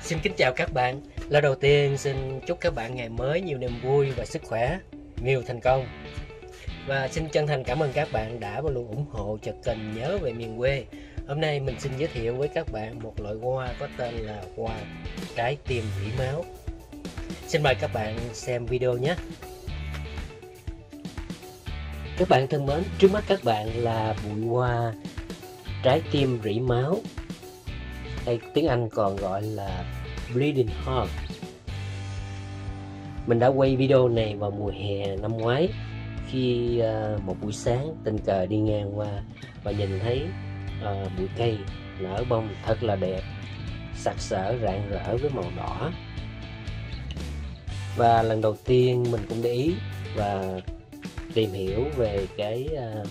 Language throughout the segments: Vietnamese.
Xin kính chào các bạn. Lời đầu tiên xin chúc các bạn ngày mới nhiều niềm vui và sức khỏe, nhiều thành công. Và xin chân thành cảm ơn các bạn đã và luôn ủng hộ cho kênh Nhớ Về Miền Quê. Hôm nay mình xin giới thiệu với các bạn một loại hoa có tên là hoa trái tim rỉ máu. Xin mời các bạn xem video nhé. Các bạn thân mến, trước mắt các bạn là bụi hoa trái tim rỉ máu, hay tiếng Anh còn gọi là Bleeding Heart. Mình đã quay video này vào mùa hè năm ngoái, khi một buổi sáng tình cờ đi ngang qua và nhìn thấy bụi cây nở bông thật là đẹp, sặc sỡ rạng rỡ với màu đỏ. Và lần đầu tiên mình cũng để ý và tìm hiểu về cái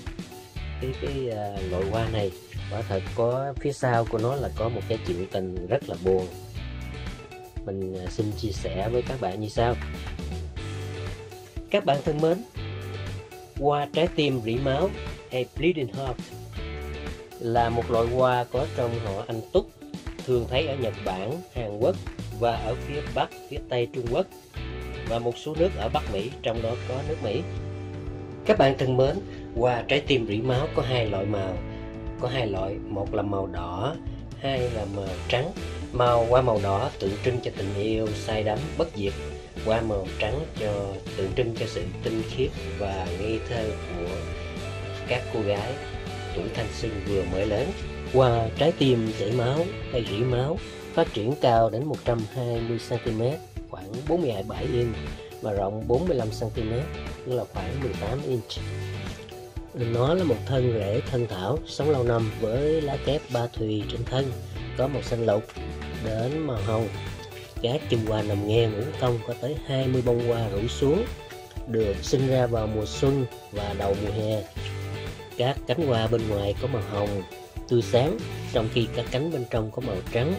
loại hoa này. Quả thật có phía sau của nó là có một cái chuyện tình rất là buồn. Mình xin chia sẻ với các bạn như sau. Các bạn thân mến, hoa trái tim rỉ máu hay Bleeding Heart là một loại hoa có trong họ Anh Túc, thường thấy ở Nhật Bản, Hàn Quốc và ở phía Bắc, phía Tây Trung Quốc và một số nước ở Bắc Mỹ, trong đó có nước Mỹ. Các bạn thân mến, hoa trái tim rỉ máu có hai loại màu. Có hai loại, một là màu đỏ, hai là màu trắng. Hoa màu đỏ tượng trưng cho tình yêu say đắm bất diệt. Hoa màu trắng tượng trưng cho sự tinh khiết và ngây thơ của các cô gái tuổi thanh xuân vừa mới lớn. Hoa trái tim chảy máu hay rỉ máu phát triển cao đến 120 cm, khoảng 47 inch và rộng 45 cm, tức là khoảng 18 inch. Nó là một thân rễ thân thảo, sống lâu năm với lá kép ba thùy trên thân, có màu xanh lục đến màu hồng. Các chùm hoa nằm ngang uốn cong, có tới 20 bông hoa rủ xuống, được sinh ra vào mùa xuân và đầu mùa hè. Các cánh hoa bên ngoài có màu hồng tươi sáng, trong khi các cánh bên trong có màu trắng.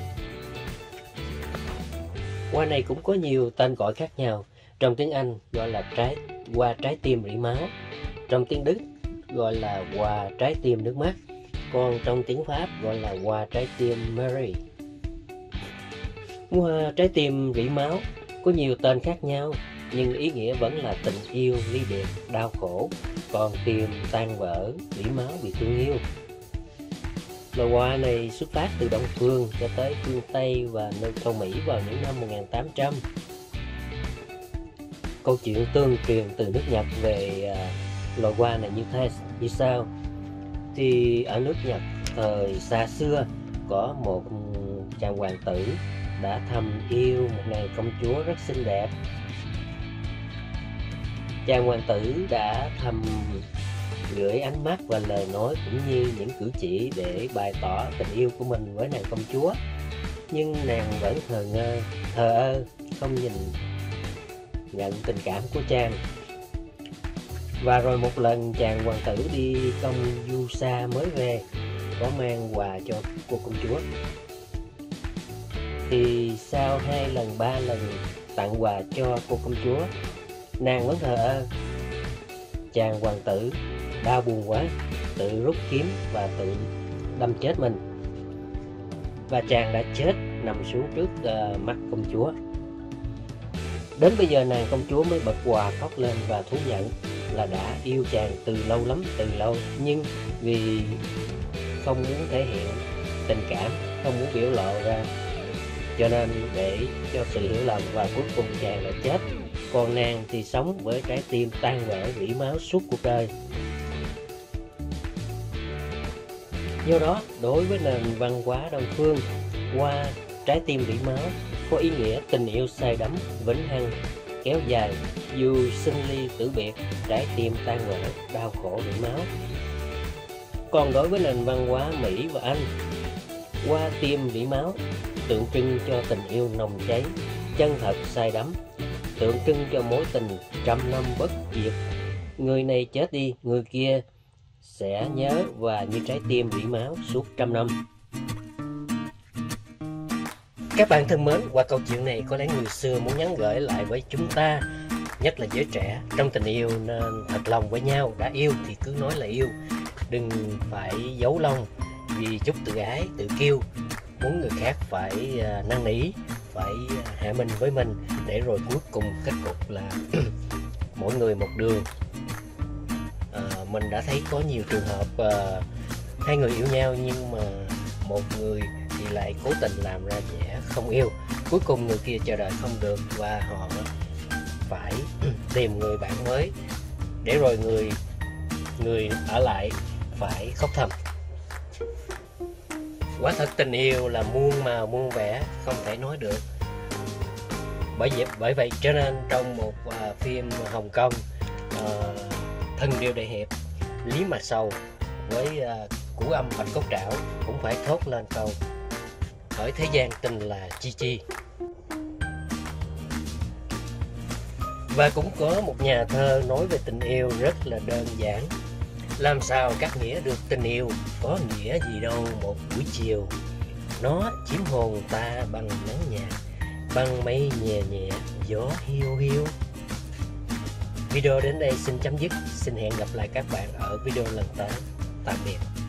Hoa này cũng có nhiều tên gọi khác nhau. Trong tiếng Anh gọi là hoa trái tim rỉ máu, trong tiếng Đức gọi là hoa trái tim nước mắt, còn trong tiếng Pháp gọi là hoa trái tim Mary. Hoa trái tim rỉ máu có nhiều tên khác nhau, nhưng ý nghĩa vẫn là tình yêu ly biệt, đau khổ, còn tim tan vỡ, rỉ máu vì thương yêu. Loài hoa này xuất phát từ Đông Phương cho tới phương Tây và nơi châu Mỹ vào những năm 1800. Câu chuyện tương truyền từ nước Nhật về loài hoa này như sau. Thì ở nước Nhật thời xa xưa, có một chàng hoàng tử đã thầm yêu một nàng công chúa rất xinh đẹp. Chàng hoàng tử đã thầm gửi ánh mắt và lời nói cũng như những cử chỉ để bày tỏ tình yêu của mình với nàng công chúa, nhưng nàng vẫn thờ ơ, không nhìn nhận tình cảm của chàng. Và rồi một lần chàng hoàng tử đi công du xa mới về, có mang quà cho cô công chúa. Thì sau 2 lần 3 lần tặng quà cho cô công chúa, nàng vẫn thờ ơ. Chàng hoàng tử đau buồn quá, tự rút kiếm và tự đâm chết mình. Và chàng đã chết nằm xuống trước mắt công chúa. Đến bây giờ nàng công chúa mới bật quà khóc lên và thú nhận là đã yêu chàng từ lâu lắm, từ lâu, nhưng vì không muốn thể hiện tình cảm, không muốn biểu lộ ra, cho nên để cho sự hiểu lầm, và cuối cùng chàng đã chết, còn nàng thì sống với trái tim tan vỡ rỉ máu suốt cuộc đời. Do đó, đối với nền văn hóa Đông Phương, hoa trái tim rỉ máu có ý nghĩa tình yêu say đắm, vĩnh hằng, kéo dài, dù sinh ly tử biệt, trái tim tan vỡ, đau khổ rỉ máu. Còn đối với nền văn hóa Mỹ và Anh, hoa tim rỉ máu tượng trưng cho tình yêu nồng cháy, chân thật, say đắm, tượng trưng cho mối tình trăm năm bất diệt. Người này chết đi, người kia sẽ nhớ và như trái tim rỉ máu suốt trăm năm. Các bạn thân mến, qua câu chuyện này có lẽ người xưa muốn nhắn gửi lại với chúng ta, nhất là giới trẻ, trong tình yêu nên thật lòng với nhau. Đã yêu thì cứ nói là yêu, đừng phải giấu lông vì chút tự ái, tự kiêu, muốn người khác phải năn nỉ. phải hạ mình với mình, để rồi cuối cùng kết cục là mỗi người một đường. Mình đã thấy có nhiều trường hợp hai người yêu nhau nhưng mà một người thì lại cố tình làm ra vẻ không yêu, cuối cùng người kia chờ đợi không được và họ phải tìm người bạn mới, để rồi người ở lại phải khóc thầm. Quả thật tình yêu là muôn màu muôn vẻ, không thể nói được. Bởi vậy cho nên trong một phim Hồng Kông, Thân Điêu Đại Hiệp, Lý Mạc Sầu với Củ Âm Bạch Cốt Trảo cũng phải thốt lên câu: hỏi thế gian tình là chi chi. Và cũng có một nhà thơ nói về tình yêu rất là đơn giản: làm sao cắt nghĩa được tình yêu, có nghĩa gì đâu một buổi chiều. Nó chiếm hồn ta bằng nắng nhạt, bằng mây nhẹ nhẹ, gió hiu hiu. Video đến đây xin chấm dứt. Xin hẹn gặp lại các bạn ở video lần tới. Tạm biệt.